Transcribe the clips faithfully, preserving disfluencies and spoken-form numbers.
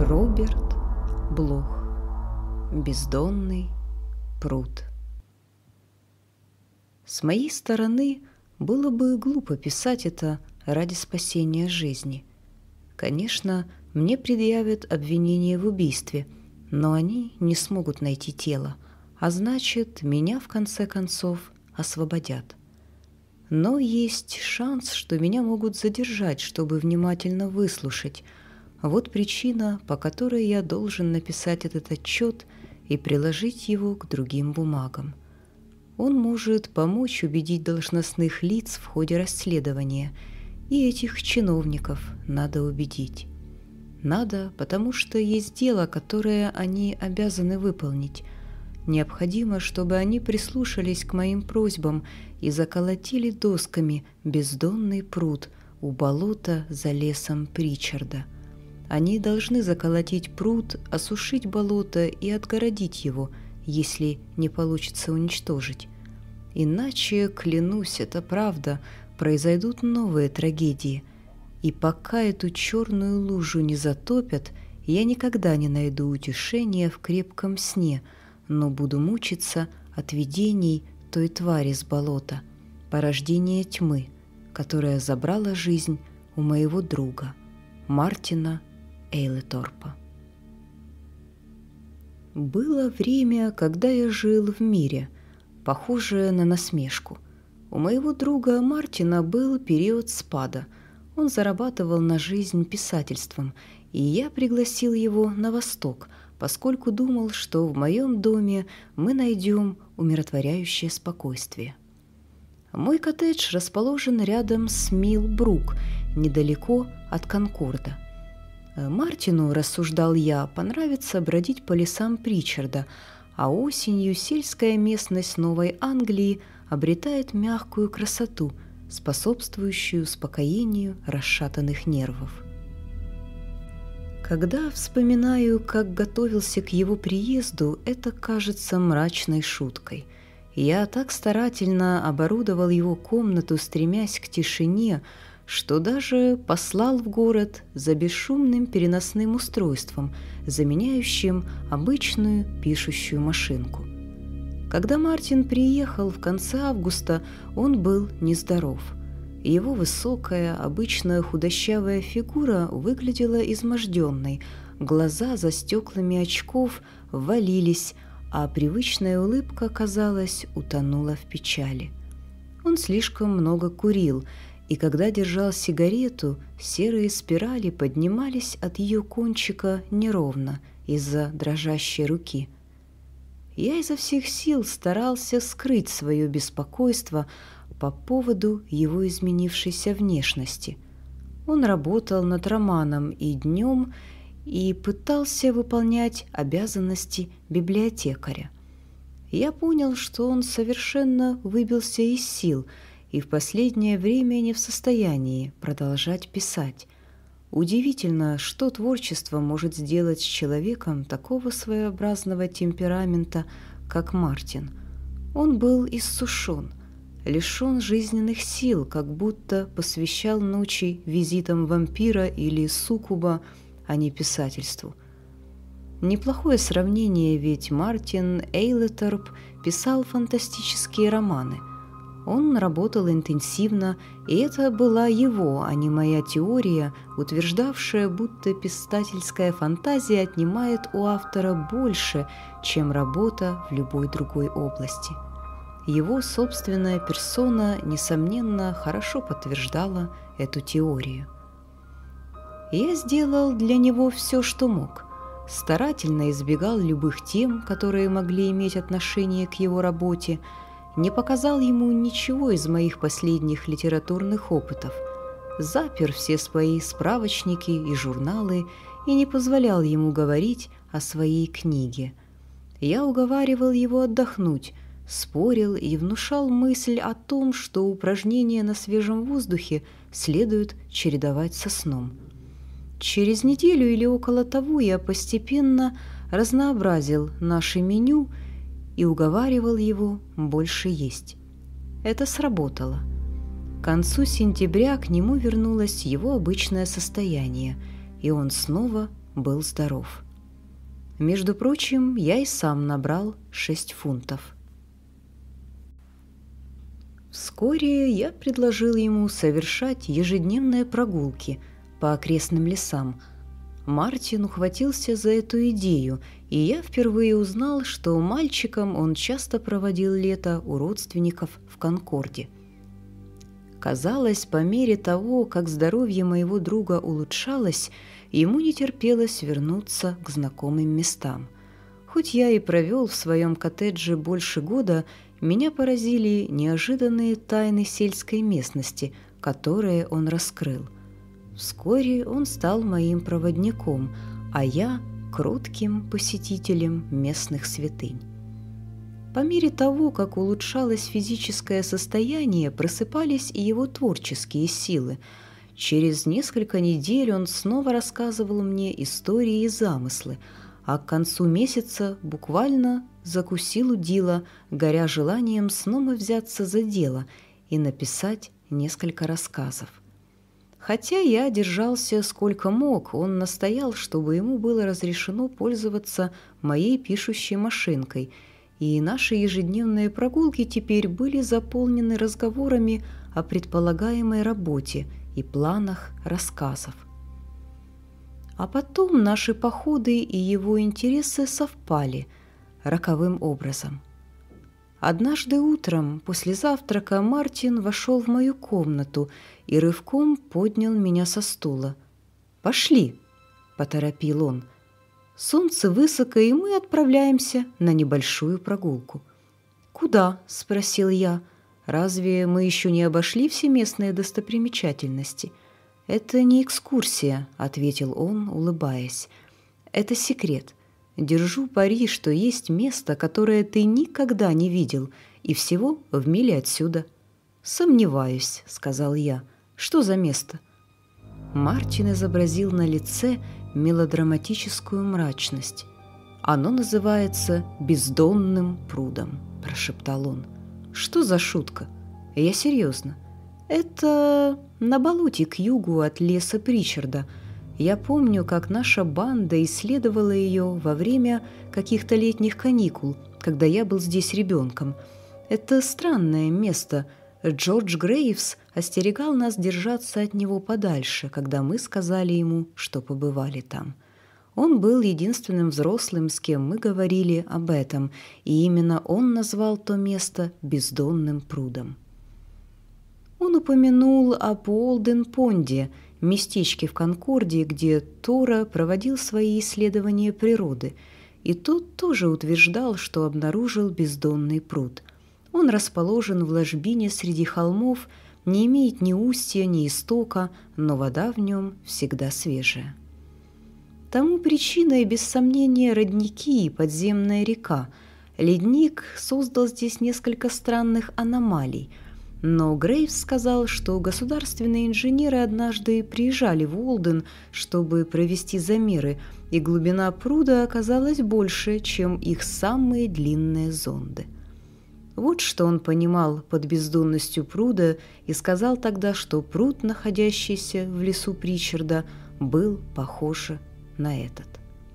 Роберт Блох. Бездонный пруд. С моей стороны было бы глупо писать это ради спасения жизни. Конечно, мне предъявят обвинение в убийстве, но они не смогут найти тело, а значит, меня в конце концов освободят. Но есть шанс, что меня могут задержать, чтобы внимательно выслушать. Вот причина, по которой я должен написать этот отчет и приложить его к другим бумагам. Он может помочь убедить должностных лиц в ходе расследования, и этих чиновников надо убедить. Надо, потому что есть дело, которое они обязаны выполнить. Необходимо, чтобы они прислушались к моим просьбам и заколотили досками бездонный пруд у болота за лесом Причарда. Они должны заколотить пруд, осушить болото и отгородить его, если не получится уничтожить. Иначе, клянусь, это правда, произойдут новые трагедии. И пока эту черную лужу не затопят, я никогда не найду утешения в крепком сне, но буду мучиться от видений той твари с болота, порождения тьмы, которая забрала жизнь у моего друга, Мартина Эйлеторпа. Было время, когда я жил в мире, похожее на насмешку. У моего друга Мартина был период спада. Он зарабатывал на жизнь писательством, и я пригласил его на восток, поскольку думал, что в моем доме мы найдем умиротворяющее спокойствие. Мой коттедж расположен рядом с Милбрук, недалеко от Конкорда. Мартину, рассуждал я, понравится бродить по лесам Причарда, а осенью сельская местность Новой Англии обретает мягкую красоту, способствующую успокоению расшатанных нервов. Когда вспоминаю, как готовился к его приезду, это кажется мрачной шуткой. Я так старательно оборудовал его комнату, стремясь к тишине, что даже послал в город за бесшумным переносным устройством, заменяющим обычную пишущую машинку. Когда Мартин приехал в конце августа, он был нездоров. Его высокая, обычно худощавая фигура выглядела изможденной, глаза за стеклами очков ввалились, а привычная улыбка, казалось, утонула в печали. Он слишком много курил, и когда держал сигарету, серые спирали поднимались от ее кончика неровно из-за дрожащей руки. Я изо всех сил старался скрыть свое беспокойство по поводу его изменившейся внешности. Он работал над романом и днем, и пытался выполнять обязанности библиотекаря. Я понял, что он совершенно выбился из сил и в последнее время не в состоянии продолжать писать. Удивительно, что творчество может сделать с человеком такого своеобразного темперамента, как Мартин. Он был иссушен, лишен жизненных сил, как будто посвящал ночи визитам вампира или суккуба, а не писательству. Неплохое сравнение, ведь Мартин Эйлеторп писал фантастические романы. Он работал интенсивно, и это была его, а не моя теория, утверждавшая, будто писательская фантазия отнимает у автора больше, чем работа в любой другой области. Его собственная персона, несомненно, хорошо подтверждала эту теорию. Я сделал для него все, что мог. Старательно избегал любых тем, которые могли иметь отношение к его работе, не показал ему ничего из моих последних литературных опытов, запер все свои справочники и журналы и не позволял ему говорить о своей книге. Я уговаривал его отдохнуть, спорил и внушал мысль о том, что упражнения на свежем воздухе следует чередовать со сном. Через неделю или около того я постепенно разнообразил наше меню и уговаривал его больше есть. Это сработало. К концу сентября к нему вернулось его обычное состояние, и он снова был здоров. Между прочим, я и сам набрал шесть фунтов. Вскоре я предложил ему совершать ежедневные прогулки по окрестным лесам. Мартин ухватился за эту идею, и я впервые узнал, что мальчиком он часто проводил лето у родственников в Конкорде. Казалось, по мере того, как здоровье моего друга улучшалось, ему не терпелось вернуться к знакомым местам. Хоть я и провел в своем коттедже больше года, меня поразили неожиданные тайны сельской местности, которые он раскрыл. Вскоре он стал моим проводником, а я – кротким посетителем местных святынь. По мере того, как улучшалось физическое состояние, просыпались и его творческие силы. Через несколько недель он снова рассказывал мне истории и замыслы, а к концу месяца буквально закусил удила, горя желанием снова взяться за дело и написать несколько рассказов. Хотя я держался сколько мог, он настоял, чтобы ему было разрешено пользоваться моей пишущей машинкой, и наши ежедневные прогулки теперь были заполнены разговорами о предполагаемой работе и планах рассказов. А потом наши походы и его интересы совпали роковым образом. Однажды утром после завтрака Мартин вошел в мою комнату и рывком поднял меня со стула. «Пошли!» – поторопил он. «Солнце высоко, и мы отправляемся на небольшую прогулку». «Куда?» – спросил я. «Разве мы еще не обошли все местные достопримечательности?» «Это не экскурсия», – ответил он, улыбаясь. «Это секрет. Держу пари, что есть место, которое ты никогда не видел, и всего в миле отсюда». «Сомневаюсь», – сказал я. «Что за место?» Мартин изобразил на лице мелодраматическую мрачность. «Оно называется бездонным прудом», – прошептал он. «Что за шутка? Я серьезно. Это на болоте к югу от леса Причарда. Я помню, как наша банда исследовала ее во время каких-то летних каникул, когда я был здесь ребенком. Это странное место. Джордж Грейвс остерегал нас держаться от него подальше, когда мы сказали ему, что побывали там. Он был единственным взрослым, с кем мы говорили об этом, и именно он назвал то место бездонным прудом. Он упомянул о Уолден-Понде, местечке в Конкорде, где Тора проводил свои исследования природы, и тот тоже утверждал, что обнаружил бездонный пруд. Он расположен в ложбине среди холмов, не имеет ни устья, ни истока, но вода в нем всегда свежая. Тому причиной, без сомнения, родники и подземная река. Ледник создал здесь несколько странных аномалий, но Грейвс сказал, что государственные инженеры однажды приезжали в Уолден, чтобы провести замеры, и глубина пруда оказалась больше, чем их самые длинные зонды. Вот что он понимал под бездонностью пруда и сказал тогда, что пруд, находящийся в лесу Причарда, был похож на этот.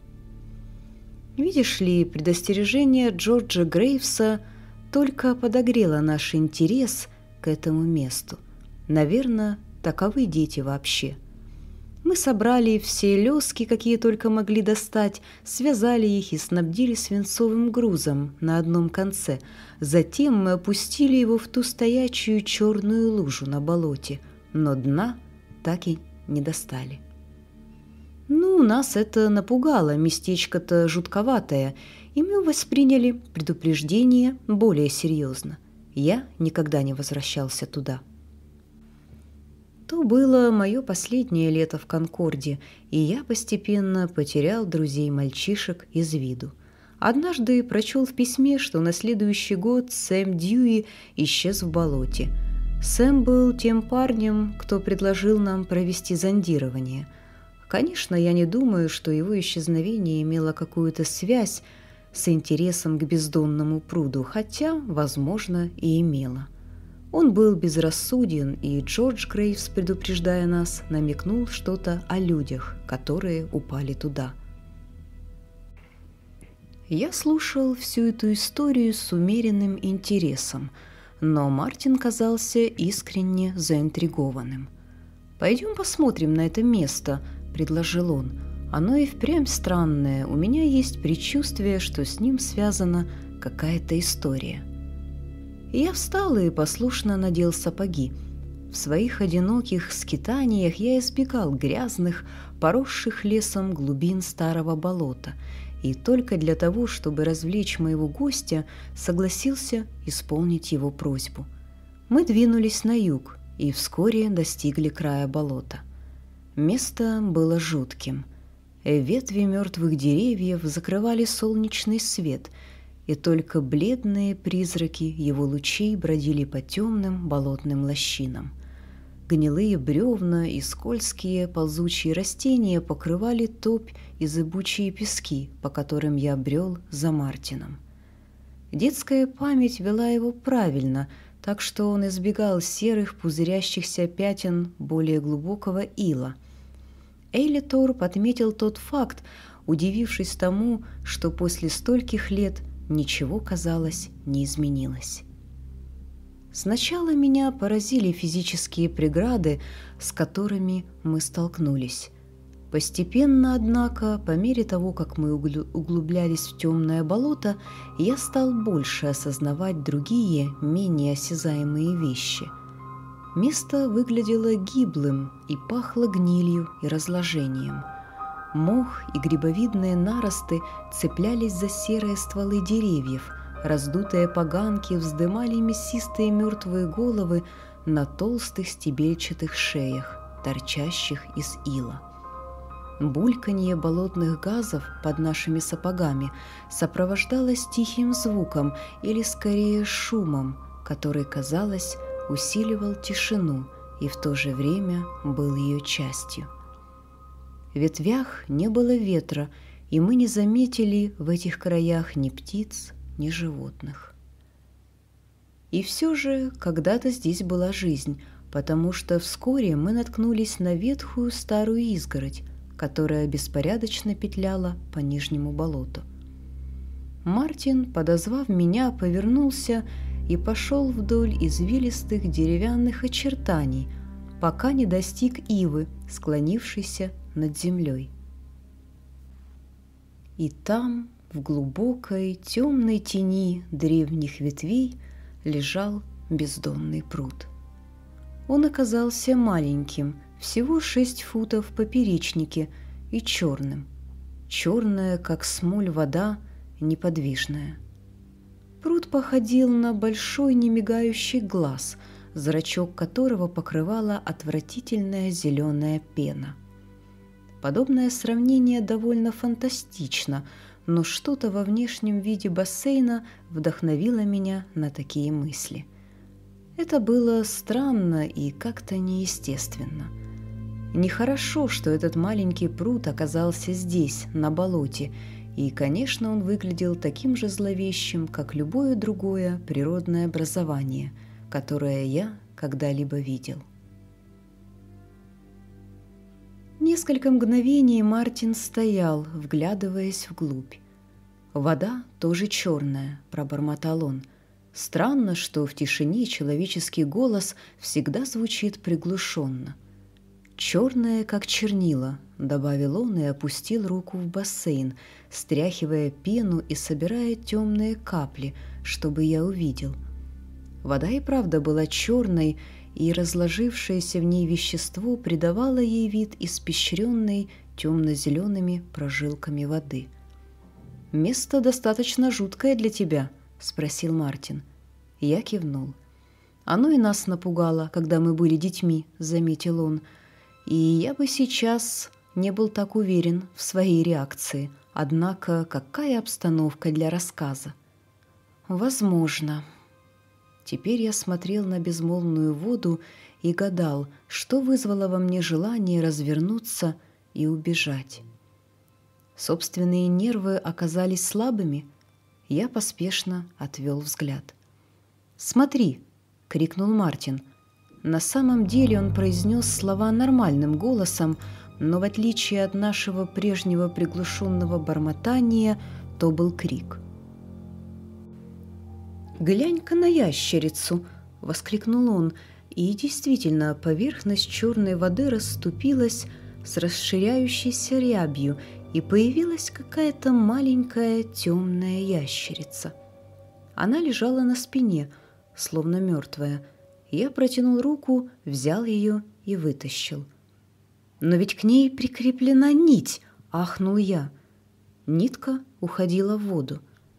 Видишь ли, предостережение Джорджа Грейвса только подогрело наш интерес к этому месту. Наверное, таковы дети вообще. Мы собрали все лёски, какие только могли достать, связали их и снабдили свинцовым грузом на одном конце. Затем мы опустили его в ту стоячую черную лужу на болоте, но дна так и не достали. Ну, нас это напугало, местечко-то жутковатое, и мы восприняли предупреждение более серьезно. Я никогда не возвращался туда. То было мое последнее лето в Конкорде, и я постепенно потерял друзей-мальчишек из виду. Однажды прочел в письме, что на следующий год Сэм Дьюи исчез в болоте. Сэм был тем парнем, кто предложил нам провести зондирование. Конечно, я не думаю, что его исчезновение имело какую-то связь с интересом к бездонному пруду, хотя, возможно, и имело. Он был безрассуден, и Джордж Грейвс, предупреждая нас, намекнул что-то о людях, которые упали туда. Я слушал всю эту историю с умеренным интересом, но Мартин казался искренне заинтригованным. «Пойдем посмотрим на это место», — предложил он. «Оно и впрямь странное, у меня есть предчувствие, что с ним связана какая-то история». Я встал и послушно надел сапоги. В своих одиноких скитаниях я избегал грязных, поросших лесом глубин старого болота, и только для того, чтобы развлечь моего гостя, согласился исполнить его просьбу. Мы двинулись на юг и вскоре достигли края болота. Место было жутким. Ветви мертвых деревьев закрывали солнечный свет, и только бледные призраки его лучей бродили по темным болотным лощинам. Гнилые бревна и скользкие ползучие растения покрывали топь и зыбучие пески, по которым я брел за Мартином. Детская память вела его правильно, так что он избегал серых пузырящихся пятен более глубокого ила. Эйли Торп отметил тот факт, удивившись тому, что после стольких лет ничего, казалось, не изменилось. Сначала меня поразили физические преграды, с которыми мы столкнулись. Постепенно, однако, по мере того, как мы углублялись в темное болото, я стал больше осознавать другие, менее осязаемые вещи. Место выглядело гиблым и пахло гнилью и разложением. Мох и грибовидные наросты цеплялись за серые стволы деревьев, раздутые поганки вздымали мясистые мертвые головы на толстых стебельчатых шеях, торчащих из ила. Бульканье болотных газов под нашими сапогами сопровождалось тихим звуком или скорее шумом, который, казалось, усиливал тишину и в то же время был ее частью. В ветвях не было ветра, и мы не заметили в этих краях ни птиц, ни животных. И все же когда-то здесь была жизнь, потому что вскоре мы наткнулись на ветхую старую изгородь, которая беспорядочно петляла по нижнему болоту. Мартин, подозвав меня, повернулся и пошел вдоль извилистых деревянных очертаний, пока не достиг ивы, склонившейся над землей. И там, в глубокой темной тени древних ветвей, лежал бездонный пруд. Он оказался маленьким, всего шесть футов в поперечнике, и черным. Черная, как смоль, вода, неподвижная. Пруд походил на большой немигающий глаз, зрачок которого покрывала отвратительная зеленая пена. Подобное сравнение довольно фантастично, но что-то во внешнем виде бассейна вдохновило меня на такие мысли. Это было странно и как-то неестественно. Нехорошо, что этот маленький пруд оказался здесь, на болоте, и, конечно, он выглядел таким же зловещим, как любое другое природное образование, которое я когда-либо видел. Несколько мгновений Мартин стоял, вглядываясь вглубь. «Вода тоже черная», — пробормотал он. «Странно, что в тишине человеческий голос всегда звучит приглушенно». «Черная, как чернила», — добавил он и опустил руку в бассейн, стряхивая пену и собирая темные капли, чтобы я увидел. Вода и правда была черной, и разложившееся в ней вещество придавало ей вид испещренной темно-зелеными прожилками воды. «Место достаточно жуткое для тебя», — спросил Мартин. Я кивнул. «Оно и нас напугало, когда мы были детьми», — заметил он. «И я бы сейчас не был так уверен в своей реакции. Однако какая обстановка для рассказа?» «Возможно». Теперь я смотрел на безмолвную воду и гадал, что вызвало во мне желание развернуться и убежать. Собственные нервы оказались слабыми. Я поспешно отвел взгляд. «Смотри!» — крикнул Мартин. На самом деле он произнес слова нормальным голосом, но в отличие от нашего прежнего приглушенного бормотания, то был крик. «Глянь-ка на ящерицу!» — воскликнул он, и действительно поверхность черной воды расступилась с расширяющейся рябью, и появилась какая-то маленькая темная ящерица. Она лежала на спине, словно мертвая. Я протянул руку, взял ее и вытащил. «Но ведь к ней прикреплена нить!» — ахнул я. Нитка уходила в воду.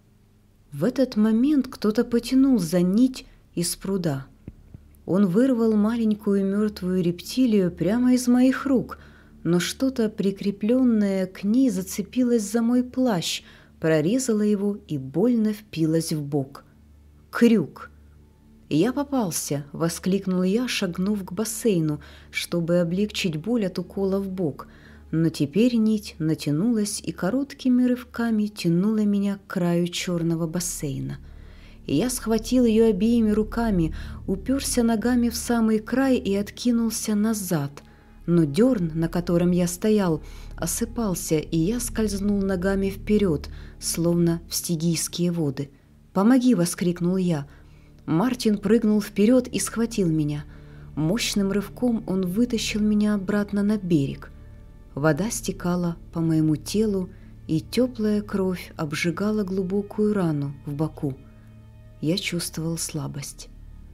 В этот момент кто-то потянул за нить из пруда. Он вырвал маленькую мертвую рептилию прямо из моих рук, но что-то, прикрепленное к ней, зацепилось за мой плащ, прорезало его и больно впилось в бок. Крюк! «Я попался!» — воскликнул я, шагнув к бассейну, чтобы облегчить боль от укола в бок. Но теперь нить натянулась и короткими рывками тянула меня к краю черного бассейна. И я схватил ее обеими руками, уперся ногами в самый край и откинулся назад. Но дерн, на котором я стоял, осыпался, и я скользнул ногами вперед, словно в стигийские воды. «Помоги!» — воскликнул я. Мартин прыгнул вперед и схватил меня. Мощным рывком он вытащил меня обратно на берег. Вода стекала по моему телу, и теплая кровь обжигала глубокую рану в боку. Я чувствовал слабость.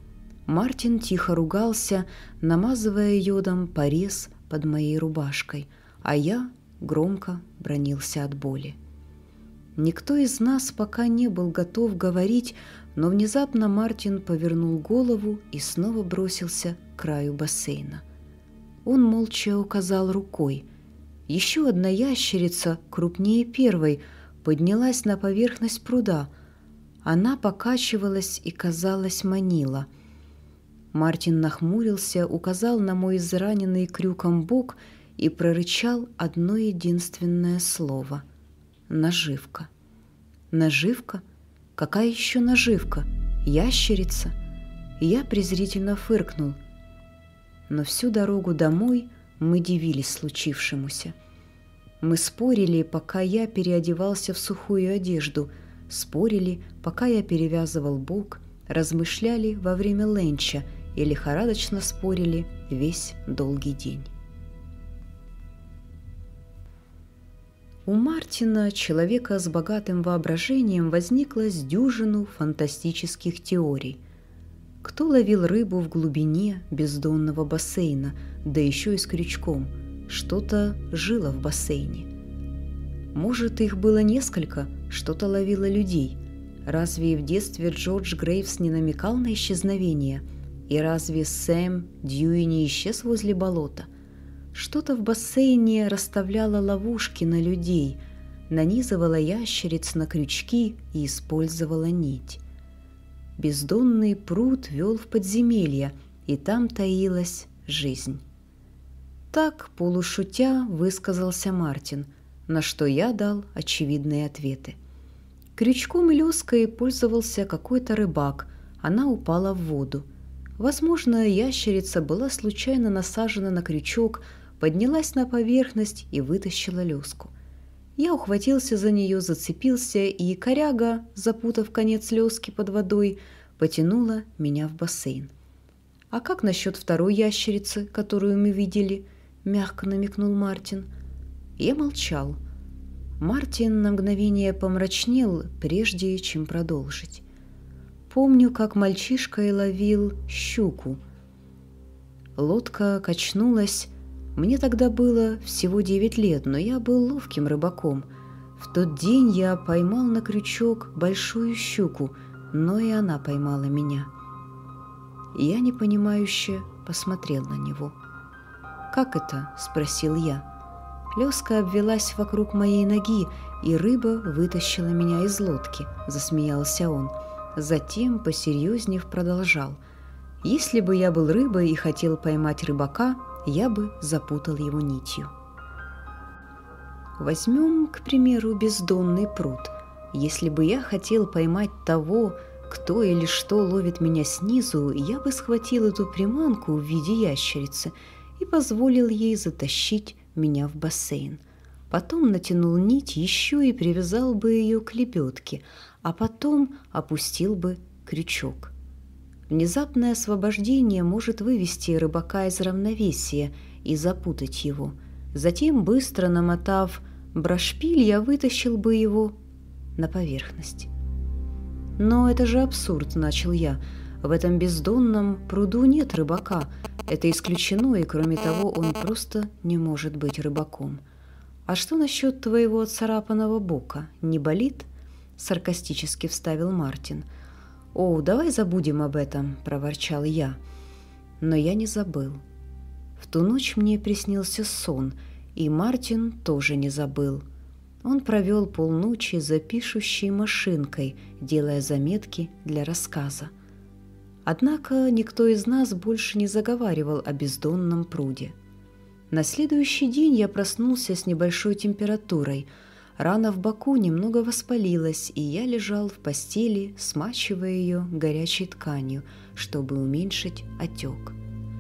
Мартин тихо ругался, намазывая йодом порез под моей рубашкой, а я громко бранился от боли. Никто из нас пока не был готов говорить, но внезапно Мартин повернул голову и снова бросился к краю бассейна. Он молча указал рукой. Еще одна ящерица, крупнее первой, поднялась на поверхность пруда. Она покачивалась и, казалось, манила. Мартин нахмурился, указал на мой израненный крюком бок и прорычал одно единственное слово — «наживка». «Наживка? Какая еще наживка? Ящерица?» Я презрительно фыркнул. Но всю дорогу домой мы дивились случившемуся. Мы спорили, пока я переодевался в сухую одежду, спорили, пока я перевязывал бок, размышляли во время ленча и лихорадочно спорили весь долгий день. У Мартина, человека с богатым воображением, возникло с дюжину фантастических теорий. Кто ловил рыбу в глубине бездонного бассейна, да еще и с крючком? Что-то жило в бассейне. Может, их было несколько, что-то ловило людей. Разве в детстве Джордж Грейвс не намекал на исчезновение? И разве Сэм Дьюи не исчез возле болота? Что-то в бассейне расставляло ловушки на людей, нанизывало ящериц на крючки и использовало нить. Бездонный пруд вел в подземелье, и там таилась жизнь. Так, полушутя, высказался Мартин, на что я дал очевидные ответы. Крючком и леской пользовался какой-то рыбак, она упала в воду. Возможно, ящерица была случайно насажена на крючок, поднялась на поверхность и вытащила леску. Я ухватился за нее, зацепился, и коряга, запутав конец лески под водой, потянула меня в бассейн. «А как насчет второй ящерицы, которую мы видели?» — мягко намекнул Мартин. Я молчал. Мартин на мгновение помрачнел, прежде чем продолжить. Помню, как мальчишкой ловил щуку. Лодка качнулась. Мне тогда было всего девять лет, но я был ловким рыбаком. В тот день я поймал на крючок большую щуку, но и она поймала меня. Я непонимающе посмотрел на него. «Как это?» – спросил я. Леска обвелась вокруг моей ноги, и рыба вытащила меня из лодки, засмеялся он. Затем, посерьезнев, продолжал. Если бы я был рыбой и хотел поймать рыбака, я бы запутал его нитью. Возьмем, к примеру, бездонный пруд. Если бы я хотел поймать того, кто или что ловит меня снизу, я бы схватил эту приманку в виде ящерицы и позволил ей затащить меня в бассейн. Потом натянул нить еще и привязал бы ее к лебедке, а потом опустил бы крючок. Внезапное освобождение может вывести рыбака из равновесия и запутать его. Затем, быстро намотав брошпиль, я вытащил бы его на поверхность. «Но это же абсурд», — начал я. «В этом бездонном пруду нет рыбака. Это исключено, и, кроме того, он просто не может быть рыбаком». «А что насчет твоего царапанного бока? Не болит?» — саркастически вставил Мартин. «О, давай забудем об этом», — проворчал я. Но я не забыл. В ту ночь мне приснился сон, и Мартин тоже не забыл. Он провел полночи за пишущей машинкой, делая заметки для рассказа. Однако никто из нас больше не заговаривал о бездонном пруде. На следующий день я проснулся с небольшой температурой. Рана в боку немного воспалилась, и я лежал в постели, смачивая ее горячей тканью, чтобы уменьшить отек.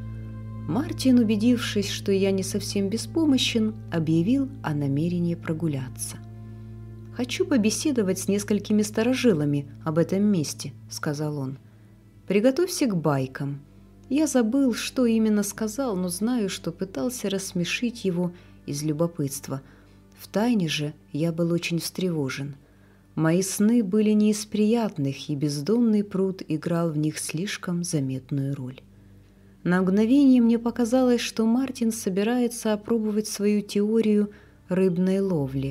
Мартин, убедившись, что я не совсем беспомощен, объявил о намерении прогуляться. «Хочу побеседовать с несколькими старожилами об этом месте», — сказал он. «Приготовься к байкам». Я забыл, что именно сказал, но знаю, что пытался рассмешить его из любопытства. Втайне же я был очень встревожен. Мои сны были не из приятных, и бездонный пруд играл в них слишком заметную роль. На мгновение мне показалось, что Мартин собирается опробовать свою теорию рыбной ловли.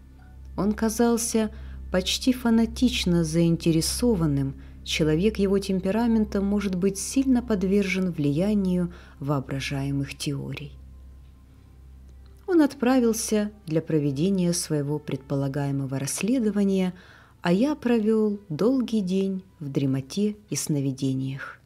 Он казался почти фанатично заинтересованным. Человек его темперамента может быть сильно подвержен влиянию воображаемых теорий. Он отправился для проведения своего предполагаемого расследования, а я провел долгий день в дремоте и сновидениях.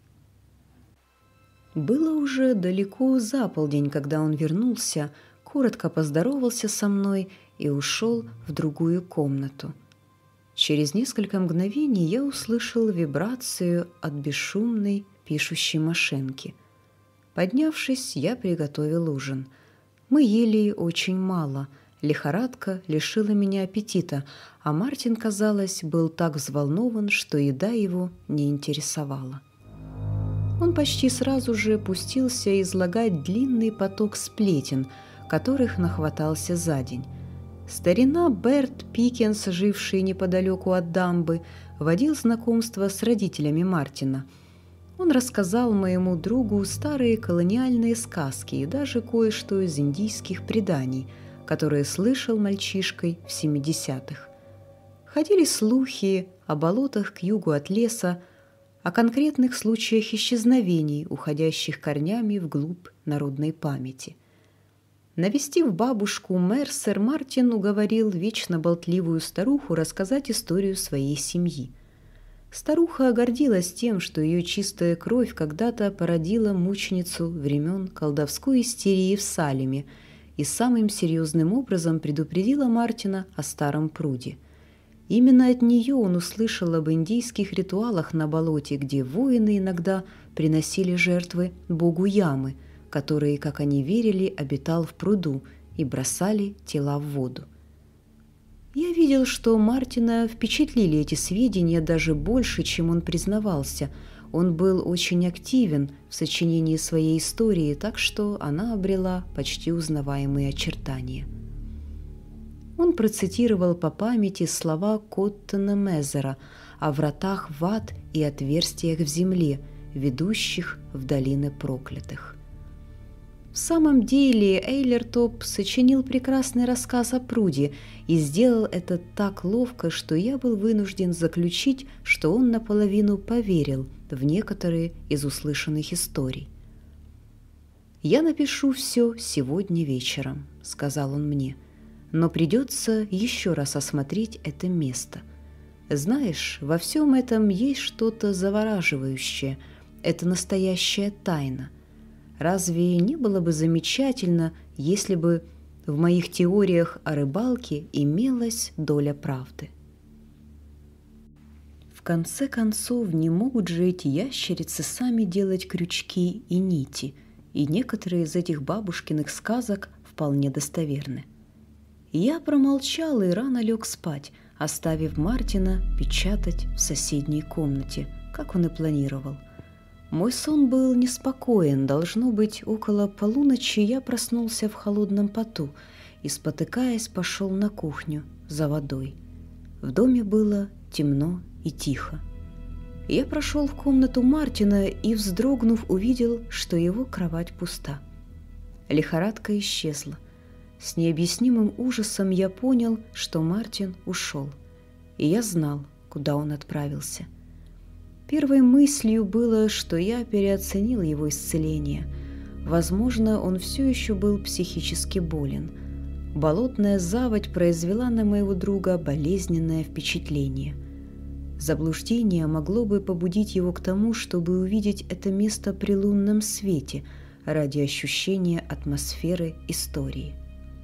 Было уже далеко за полдень, когда он вернулся, коротко поздоровался со мной и ушел в другую комнату. Через несколько мгновений я услышал вибрацию от бесшумной пишущей машинки. Поднявшись, я приготовил ужин. Мы ели очень мало, лихорадка лишила меня аппетита, а Мартин, казалось, был так взволнован, что еда его не интересовала. Он почти сразу же пустился излагать длинный поток сплетен, которых нахватался за день. Старина Берт Пикенс, живший неподалеку от дамбы, водил знакомство с родителями Мартина. Он рассказал моему другу старые колониальные сказки и даже кое-что из индийских преданий, которые слышал мальчишкой в семидесятых. Ходили слухи о болотах к югу от леса, о конкретных случаях исчезновений, уходящих корнями вглубь народной памяти. Навестив бабушку Мерсер, Мартин уговорил вечно болтливую старуху рассказать историю своей семьи. Старуха гордилась тем, что ее чистая кровь когда-то породила мученицу времен колдовской истерии в Салеме и самым серьезным образом предупредила Мартина о старом пруде. Именно от нее он услышал об индийских ритуалах на болоте, где воины иногда приносили жертвы богу Ямы, который, как они верили, обитал в пруду, и бросали тела в воду. Я видел, что Мартина впечатлили эти сведения даже больше, чем он признавался. Он был очень активен в сочинении своей истории, так что она обрела почти узнаваемые очертания. Он процитировал по памяти слова Коттона Мезера о вратах в ад и отверстиях в земле, ведущих в долины проклятых. В самом деле Эйлертоп сочинил прекрасный рассказ о пруде и сделал это так ловко, что я был вынужден заключить, что он наполовину поверил в некоторые из услышанных историй. «Я напишу все сегодня вечером», — сказал он мне, — «но придется еще раз осмотреть это место. Знаешь, во всем этом есть что-то завораживающее, это настоящая тайна. Разве не было бы замечательно, если бы в моих теориях о рыбалке имелась доля правды?» В В конце концов, не могут же эти ящерицы сами делать крючки и нити, и некоторые из этих бабушкиных сказок вполне достоверны. Я промолчал и рано лег спать, оставив Мартина печатать в соседней комнате, как он и планировал. Мой сон был неспокоен, должно быть, около полуночи я проснулся в холодном поту и, спотыкаясь, пошел на кухню за водой. В доме было темно и тихо. Я прошел в комнату Мартина и, вздрогнув, увидел, что его кровать пуста. Лихорадка исчезла. С необъяснимым ужасом я понял, что Мартин ушел, и я знал, куда он отправился. Первой мыслью было, что я переоценил его исцеление. Возможно, он все еще был психически болен. Болотная заводь произвела на моего друга болезненное впечатление. Заблуждение могло бы побудить его к тому, чтобы увидеть это место при лунном свете ради ощущения атмосферы истории.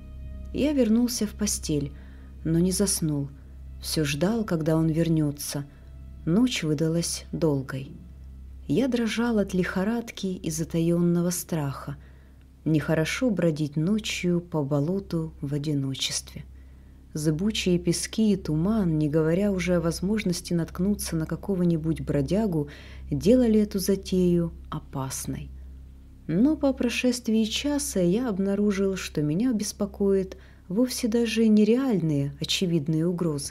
Я вернулся в постель, но не заснул. Все ждал, когда он вернется. Ночь выдалась долгой. Я дрожал от лихорадки и затаенного страха. Нехорошо бродить ночью по болоту в одиночестве. Зыбучие пески и туман, не говоря уже о возможности наткнуться на какого-нибудь бродягу, делали эту затею опасной. Но по прошествии часа я обнаружил, что меня беспокоит вовсе даже нереальные очевидные угрозы.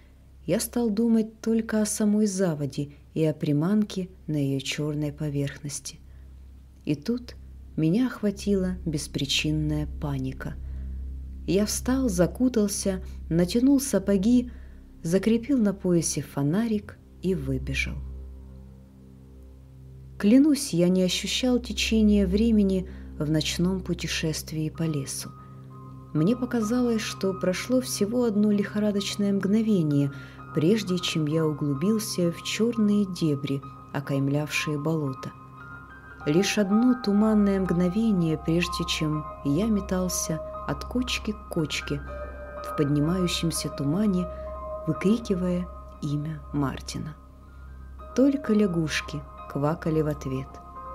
Я стал думать только о самой заводе и о приманке на ее черной поверхности. И тут меня охватила беспричинная паника. Я встал, закутался, натянул сапоги, закрепил на поясе фонарик и выбежал. Клянусь, я не ощущал течения времени в ночном путешествии по лесу. Мне показалось, что прошло всего одно лихорадочное мгновение, прежде чем я углубился в черные дебри, окаймлявшие болото. Лишь одно туманное мгновение, прежде чем я метался от кочки к кочке в поднимающемся тумане, выкрикивая имя Мартина. Только лягушки квакали в ответ.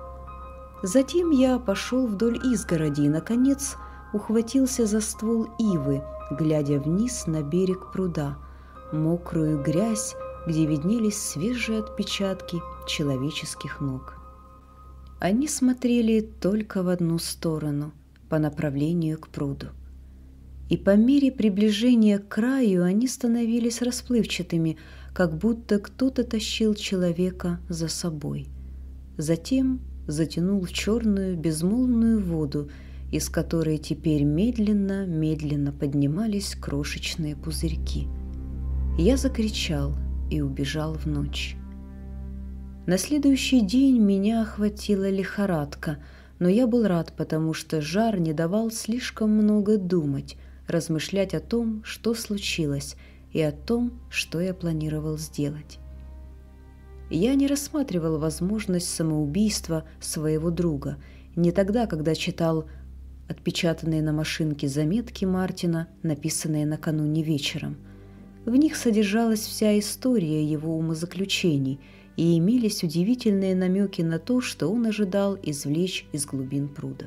Затем я пошел вдоль изгороди и, наконец, ухватился за ствол ивы, глядя вниз на берег пруда, мокрую грязь, где виднелись свежие отпечатки человеческих ног. Они смотрели только в одну сторону, по направлению к пруду. И по мере приближения к краю они становились расплывчатыми, как будто кто-то тащил человека за собой. Затем затянул в черную безмолвную воду, из которой теперь медленно-медленно поднимались крошечные пузырьки. Я закричал и убежал в ночь. На следующий день меня охватила лихорадка, но я был рад, потому что жар не давал слишком много думать, размышлять о том, что случилось, и о том, что я планировал сделать. Я не рассматривал возможность самоубийства своего друга, не тогда, когда читал отпечатанные на машинке заметки Мартина, написанные накануне вечером. В них содержалась вся история его умозаключений, и имелись удивительные намеки на то, что он ожидал извлечь из глубин пруда.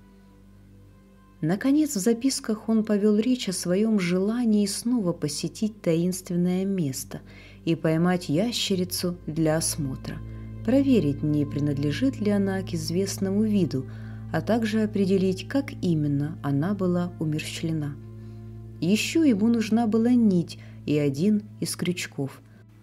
Наконец, в записках он повел речь о своем желании снова посетить таинственное место и поймать ящерицу для осмотра, проверить, не принадлежит ли она к известному виду, а также определить, как именно она была умерщвлена. Еще ему нужна была нить и один из крючков.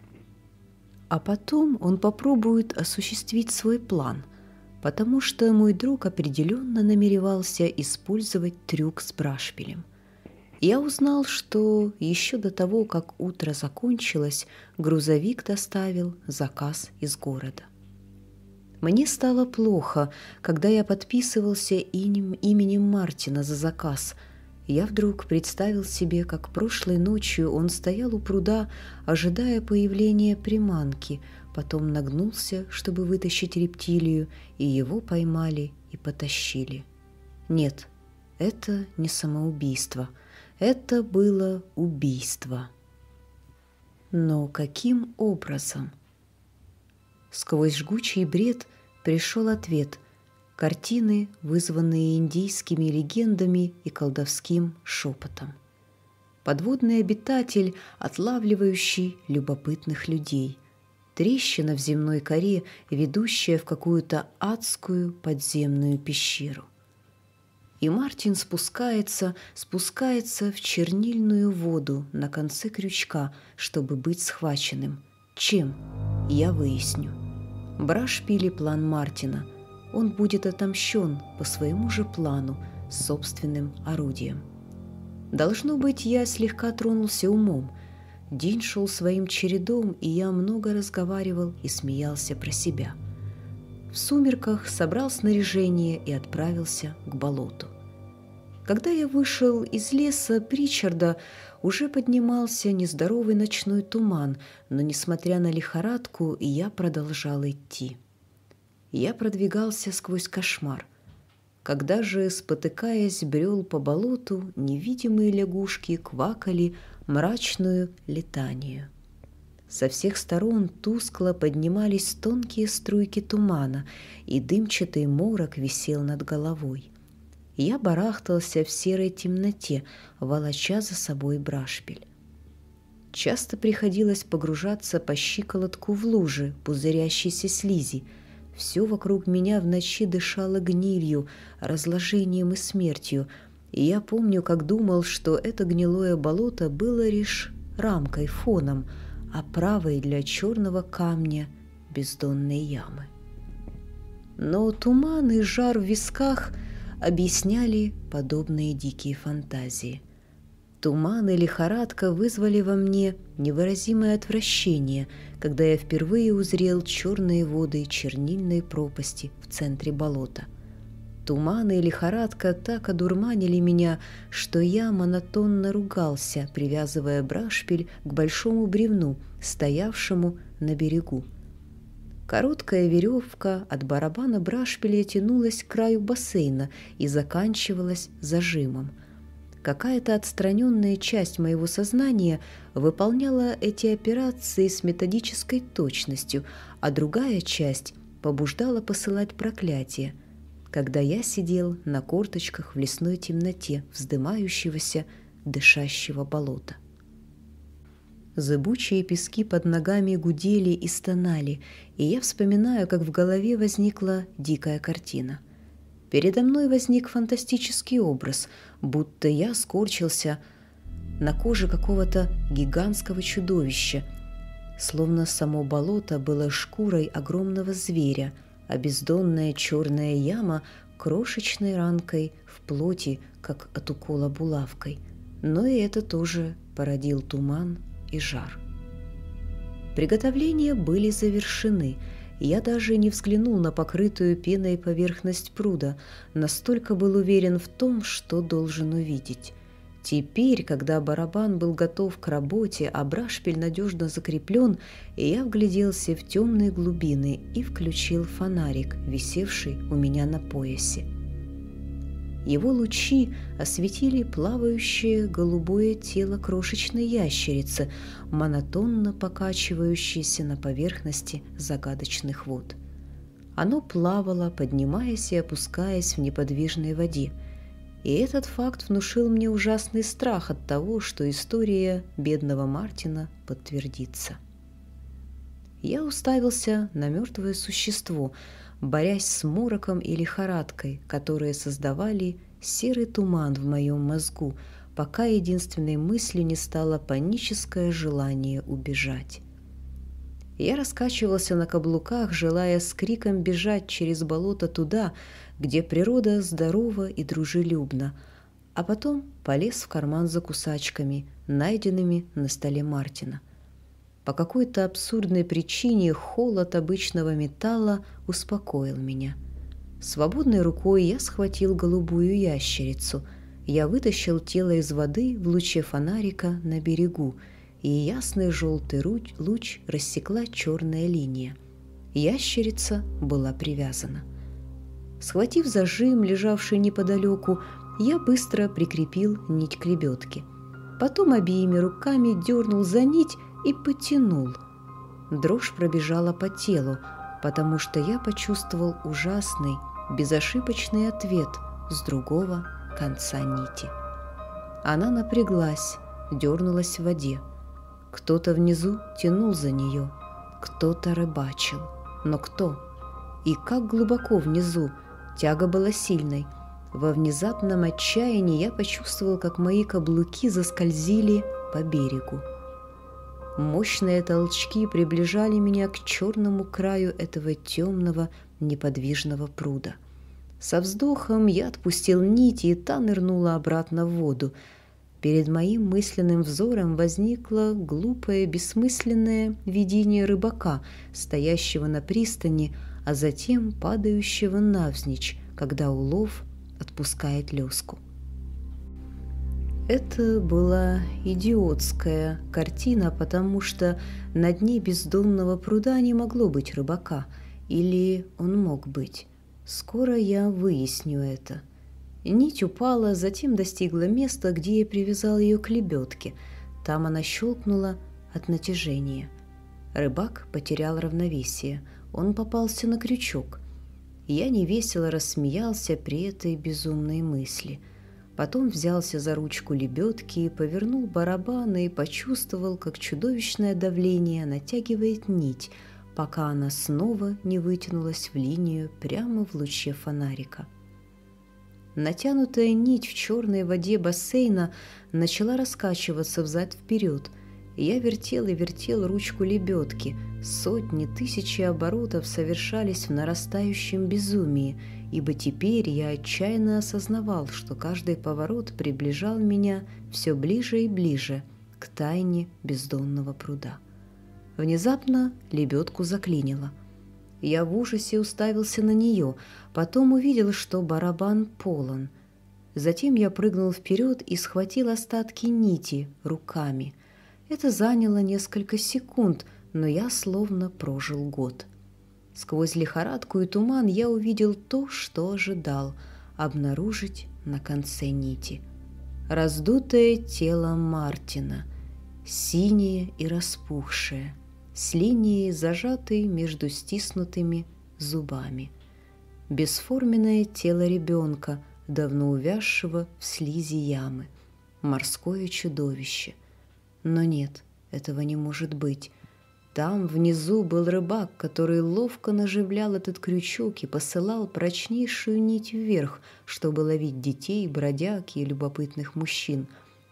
А потом он попробует осуществить свой план, потому что мой друг определенно намеревался использовать трюк с брашпилем. Я узнал, что еще до того, как утро закончилось, грузовик доставил заказ из города. Мне стало плохо, когда я подписывался именем, именем Мартина за заказ. Я вдруг представил себе, как прошлой ночью он стоял у пруда, ожидая появления приманки, потом нагнулся, чтобы вытащить рептилию, и его поймали и потащили. Нет, это не самоубийство, это было убийство. Но каким образом? Сквозь жгучий бред пришел ответ. Картины, вызванные индийскими легендами и колдовским шепотом. Подводный обитатель, отлавливающий любопытных людей. Трещина в земной коре, ведущая в какую-то адскую подземную пещеру. И Мартин спускается, спускается в чернильную воду на конце крючка, чтобы быть схваченным. Чем? Я выясню. Брашпиль — план Мартина. Он будет отомщен по своему же плану, с собственным орудием. Должно быть, я слегка тронулся умом. День шел своим чередом, и я много разговаривал и смеялся про себя. В сумерках собрал снаряжение и отправился к болоту. Когда я вышел из леса Причарда, уже поднимался нездоровый ночной туман, но, несмотря на лихорадку, я продолжал идти. Я продвигался сквозь кошмар. Когда же, спотыкаясь, брел по болоту, невидимые лягушки квакали мрачную летанию. Со всех сторон тускло поднимались тонкие струйки тумана, и дымчатый морок висел над головой. Я барахтался в серой темноте, волоча за собой брашпиль. Часто приходилось погружаться по щиколотку в лужи пузырящейся слизи. Все вокруг меня в ночи дышало гнилью, разложением и смертью, и я помню, как думал, что это гнилое болото было лишь рамкой, фоном, оправой для черного камня бездонной ямы. Но туман и жар в висках объясняли подобные дикие фантазии. Туман и лихорадка вызвали во мне невыразимое отвращение, когда я впервые узрел черные воды чернильной пропасти в центре болота. Туман и лихорадка так одурманили меня, что я монотонно ругался, привязывая брашпиль к большому бревну, стоявшему на берегу. Короткая веревка от барабана брашпиля тянулась к краю бассейна и заканчивалась зажимом. Какая-то отстраненная часть моего сознания выполняла эти операции с методической точностью, а другая часть побуждала посылать проклятия, когда я сидел на корточках в лесной темноте вздымающегося, дышащего болота. Зыбучие пески под ногами гудели и стонали, и я вспоминаю, как в голове возникла дикая картина. Передо мной возник фантастический образ, будто я скорчился на коже какого-то гигантского чудовища, словно само болото было шкурой огромного зверя, а бездонная черная яма — крошечной ранкой в плоти, как от укола булавкой. Но и это тоже породил туман и жар. Приготовления были завершены. Я даже не взглянул на покрытую пеной поверхность пруда, настолько был уверен в том, что должен увидеть. Теперь, когда барабан был готов к работе, а брашпиль надежно закреплен, я вгляделся в темные глубины и включил фонарик, висевший у меня на поясе. Его лучи осветили плавающее голубое тело крошечной ящерицы, монотонно покачивающееся на поверхности загадочных вод. Оно плавало, поднимаясь и опускаясь в неподвижной воде. И этот факт внушил мне ужасный страх от того, что история бедного Мартина подтвердится. Я уставился на мертвое существо, борясь с мороком и лихорадкой, которые создавали серый туман в моем мозгу, пока единственной мыслью не стало паническое желание убежать. Я раскачивался на каблуках, желая с криком бежать через болото туда, где природа здорова и дружелюбна, а потом полез в карман за кусачками, найденными на столе Мартина. По какой-то абсурдной причине холод обычного металла успокоил меня. Свободной рукой я схватил голубую ящерицу. Я вытащил тело из воды в луче фонарика на берегу, и ясный желтый луч рассекла черная линия. Ящерица была привязана. Схватив зажим, лежавший неподалеку, я быстро прикрепил нить к лебедке. Потом обеими руками дернул за нить и потянул. Дрожь пробежала по телу, потому что я почувствовал ужасный, безошибочный ответ с другого конца нити. Она напряглась, дернулась в воде. Кто-то внизу тянул за нее, кто-то рыбачил. Но кто? И как глубоко внизу? Тяга была сильной. Во внезапном отчаянии я почувствовал, как мои каблуки заскользили по берегу. Мощные толчки приближали меня к черному краю этого темного, неподвижного пруда. Со вздохом я отпустил нить, и та нырнула обратно в воду. Перед моим мысленным взором возникло глупое, бессмысленное видение рыбака, стоящего на пристани, а затем падающего навзничь, когда улов отпускает леску. Это была идиотская картина, потому что на дне бездонного пруда не могло быть рыбака, или он мог быть. Скоро я выясню это. Нить упала, затем достигла места, где я привязал ее к лебедке. Там она щелкнула от натяжения. Рыбак потерял равновесие. Он попался на крючок. Я невесело рассмеялся при этой безумной мысли. Потом взялся за ручку лебедки, повернул барабан и почувствовал, как чудовищное давление натягивает нить, пока она снова не вытянулась в линию прямо в луче фонарика. Натянутая нить в черной воде бассейна начала раскачиваться взад-вперед. Я вертел и вертел ручку лебедки. Сотни, тысячи оборотов совершались в нарастающем безумии, ибо теперь я отчаянно осознавал, что каждый поворот приближал меня все ближе и ближе к тайне бездонного пруда. Внезапно лебедку заклинило. Я в ужасе уставился на нее, потом увидел, что барабан полон. Затем я прыгнул вперед и схватил остатки нити руками. Это заняло несколько секунд, но я словно прожил год. Сквозь лихорадку и туман я увидел то, что ожидал обнаружить на конце нити. Раздутое тело Мартина, синее и распухшее, с линией, зажатой между стиснутыми зубами. Бесформенное тело ребенка, давно увязшего в слизи ямы. Морское чудовище. Но нет, этого не может быть. Там внизу был рыбак, который ловко наживлял этот крючок и посылал прочнейшую нить вверх, чтобы ловить детей, бродяг и любопытных мужчин.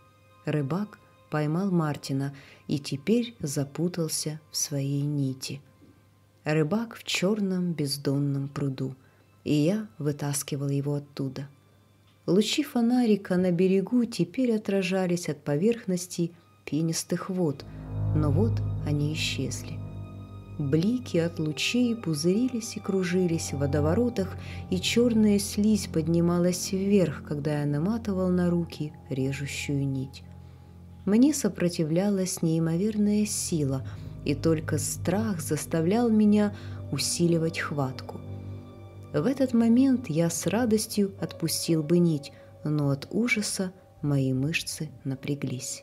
Рыбак поймал Мартина и теперь запутался в своей нити. Рыбак в черном бездонном пруду, и я вытаскивал его оттуда. Лучи фонарика на берегу теперь отражались от поверхности пенистых вод, но вот они исчезли. Блики от лучей пузырились и кружились в водоворотах, и черная слизь поднималась вверх, когда я наматывал на руки режущую нить. Мне сопротивлялась неимоверная сила, и только страх заставлял меня усиливать хватку. В этот момент я с радостью отпустил бы нить, но от ужаса мои мышцы напряглись.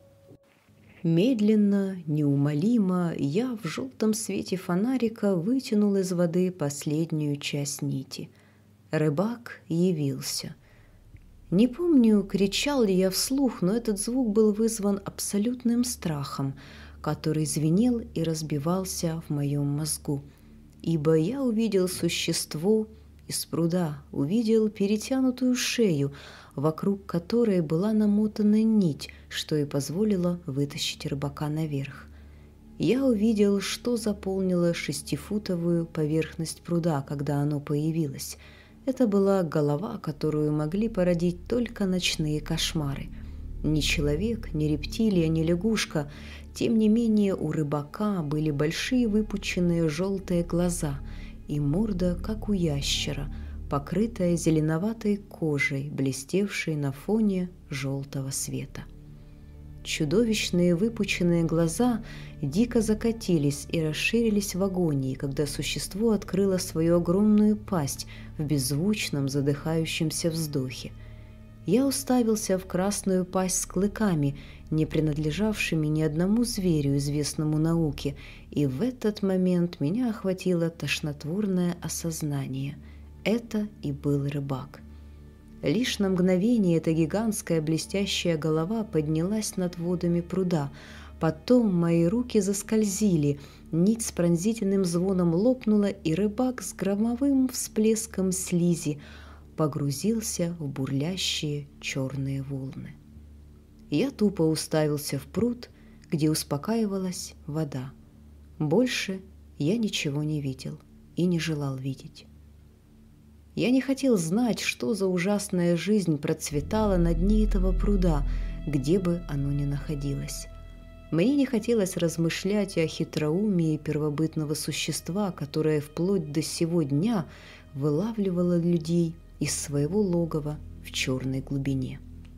Медленно, неумолимо я в желтом свете фонарика вытянул из воды последнюю часть нити. Рыбак явился. Не помню, кричал ли я вслух, но этот звук был вызван абсолютным страхом, который звенел и разбивался в моем мозгу. Ибо я увидел существо из пруда, увидел перетянутую шею, вокруг которой была намотана нить, что и позволило вытащить рыбака наверх. Я увидел, что заполнило шестифутовую поверхность пруда, когда оно появилось. Это была голова, которую могли породить только ночные кошмары. Ни человек, ни рептилия, ни лягушка. Тем не менее, у рыбака были большие выпученные желтые глаза и морда, как у ящера, покрытая зеленоватой кожей, блестевшей на фоне желтого света. Чудовищные выпученные глаза дико закатились и расширились в агонии, когда существо открыло свою огромную пасть в беззвучном задыхающемся вздохе. Я уставился в красную пасть с клыками, не принадлежавшими ни одному зверю, известному науке, и в этот момент меня охватило тошнотворное осознание. Это и был рыбак. Лишь на мгновение эта гигантская блестящая голова поднялась над водами пруда. Потом мои руки заскользили, нить с пронзительным звоном лопнула, и рыбак с громовым всплеском слизи погрузился в бурлящие черные волны. Я тупо уставился в пруд, где успокаивалась вода. Больше я ничего не видел и не желал видеть. Я не хотел знать, что за ужасная жизнь процветала на дне этого пруда, где бы оно ни находилось. Мне не хотелось размышлять о хитроумии первобытного существа, которое вплоть до сего дня вылавливало людей из своего логова в черной глубине.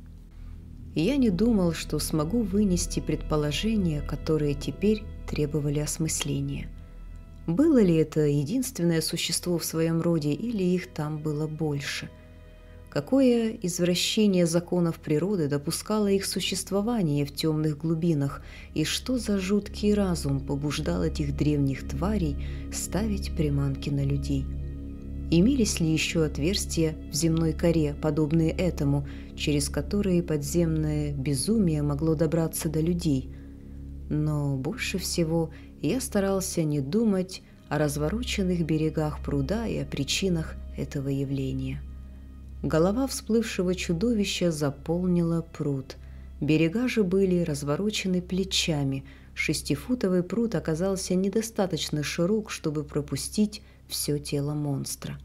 Я не думал, что смогу вынести предположения, которые теперь требовали осмысления. Было ли это единственное существо в своем роде, или их там было больше? Какое извращение законов природы допускало их существование в темных глубинах, и что за жуткий разум побуждал этих древних тварей ставить приманки на людей? Имелись ли еще отверстия в земной коре, подобные этому, через которые подземное безумие могло добраться до людей? Но больше всего я старался не думать о развороченных берегах пруда и о причинах этого явления. Голова всплывшего чудовища заполнила пруд. Берега же были разворочены плечами. Шестифутовый пруд оказался недостаточно широк, чтобы пропустить все тело монстра.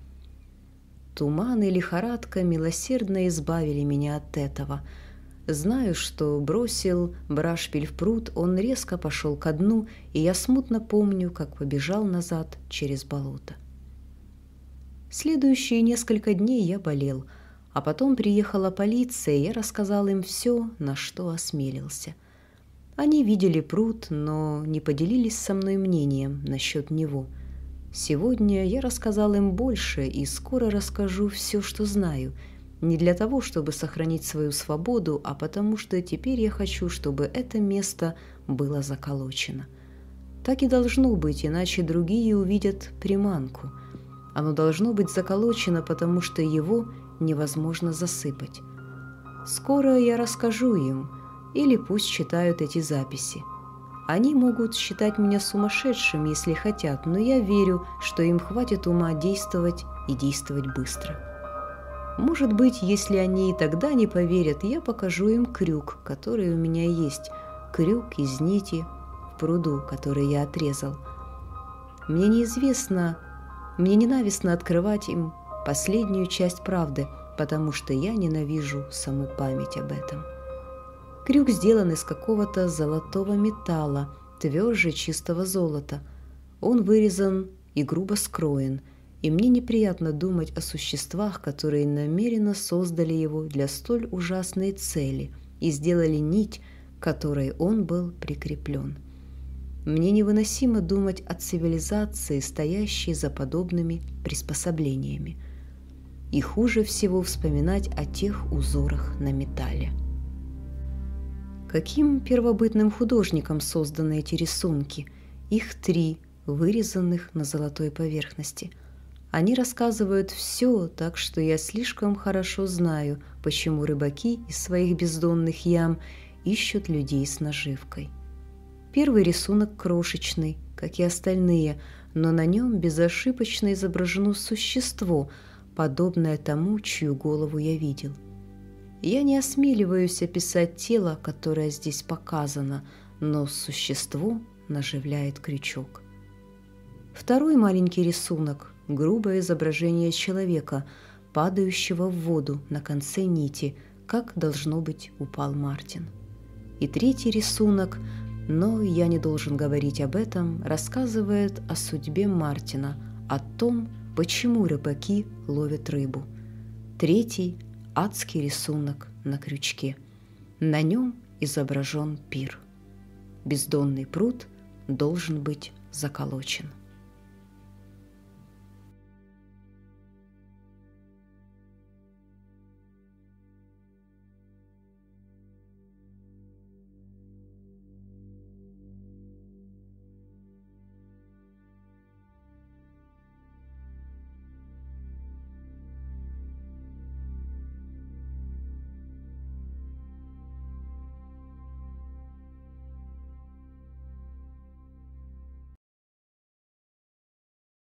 Туман и лихорадка милосердно избавили меня от этого. Знаю, что бросил брашпиль в пруд, он резко пошел ко дну, и я смутно помню, как побежал назад через болото. Следующие несколько дней я болел, а потом приехала полиция, и я рассказал им все, на что осмелился. Они видели пруд, но не поделились со мной мнением насчет него. Сегодня я рассказал им больше и скоро расскажу все, что знаю, не для того, чтобы сохранить свою свободу, а потому что теперь я хочу, чтобы это место было заколочено. Так и должно быть, иначе другие увидят приманку. Оно должно быть заколочено, потому что его невозможно засыпать. Скоро я расскажу им, или пусть читают эти записи. Они могут считать меня сумасшедшим, если хотят, но я верю, что им хватит ума действовать и действовать быстро. Может быть, если они и тогда не поверят, я покажу им крюк, который у меня есть, крюк из нити в пруду, который я отрезал. Мне неизвестно, мне ненавистно открывать им последнюю часть правды, потому что я ненавижу саму память об этом. Крюк сделан из какого-то золотого металла, тверже чистого золота. Он вырезан и грубо скроен, и мне неприятно думать о существах, которые намеренно создали его для столь ужасной цели и сделали нить, к которой он был прикреплен. Мне невыносимо думать о цивилизации, стоящей за подобными приспособлениями. И хуже всего вспоминать о тех узорах на металле. Каким первобытным художником созданы эти рисунки? Их три, вырезанных на золотой поверхности. Они рассказывают все, так что я слишком хорошо знаю, почему рыбаки из своих бездонных ям ищут людей с наживкой. Первый рисунок крошечный, как и остальные, но на нем безошибочно изображено существо, подобное тому, чью голову я видел. Я не осмеливаюсь описать тело, которое здесь показано, но существо наживляет крючок. Второй маленький рисунок – грубое изображение человека, падающего в воду на конце нити, как, должно быть, упал Мартин. И третий рисунок, но я не должен говорить об этом, рассказывает о судьбе Мартина, о том, почему рыбаки ловят рыбу. Третий – адский рисунок на крючке. На нем изображен пир. Бездонный пруд должен быть заколочен.